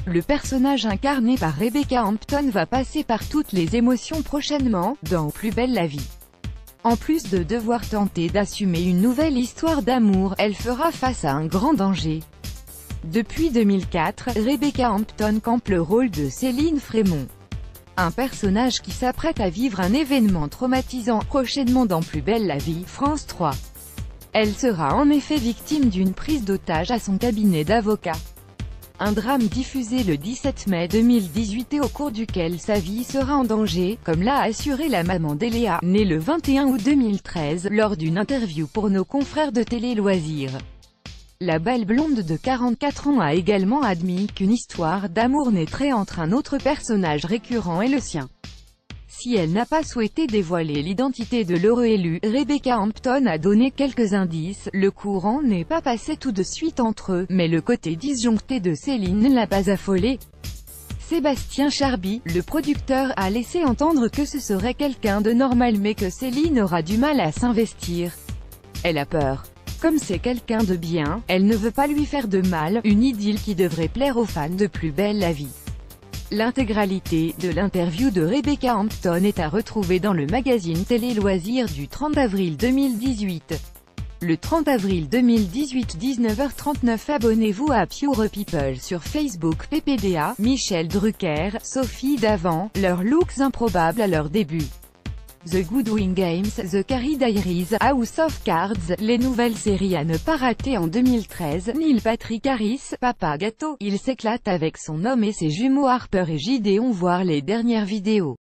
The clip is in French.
Le personnage incarné par Rebecca Hampton va passer par toutes les émotions prochainement, dans Plus belle la vie. En plus de devoir tenter d'assumer une nouvelle histoire d'amour, elle fera face à un grand danger. Depuis 2004, Rebecca Hampton campe le rôle de Céline Frémont. Un personnage qui s'apprête à vivre un événement traumatisant, prochainement dans Plus belle la vie, France 3. Elle sera en effet victime d'une prise d'otage à son cabinet d'avocat. Un drame diffusé le 17 mai 2018 et au cours duquel sa vie sera en danger, comme l'a assuré la maman d'Eléa, née le 21 août 2013, lors d'une interview pour nos confrères de Télé Loisirs. La belle blonde de 44 ans a également admis qu'une histoire d'amour naîtrait entre un autre personnage récurrent et le sien. Si elle n'a pas souhaité dévoiler l'identité de l'heureux élu, Rebecca Hampton a donné quelques indices. Le courant n'est pas passé tout de suite entre eux, mais le côté disjoncté de Céline ne l'a pas affolé. Sébastien Charby, le producteur, a laissé entendre que ce serait quelqu'un de normal mais que Céline aura du mal à s'investir. Elle a peur. Comme c'est quelqu'un de bien, elle ne veut pas lui faire de mal, une idylle qui devrait plaire aux fans de Plus belle la vie. L'intégralité de l'interview de Rebecca Hampton est à retrouver dans le magazine Télé Loisirs du 30 avril 2018. Le 30 avril 2018 19h39. Abonnez-vous à Pure People sur Facebook. PPDA, Michel Drucker, Sophie Davant, leurs looks improbables à leur début. The Goodwin Games, The Carrie Diaries, House of Cards, les nouvelles séries à ne pas rater en 2013, Neil Patrick Harris, Papa Gâteau, il s'éclate avec son homme et ses jumeaux Harper et Gideon. Voir les dernières vidéos.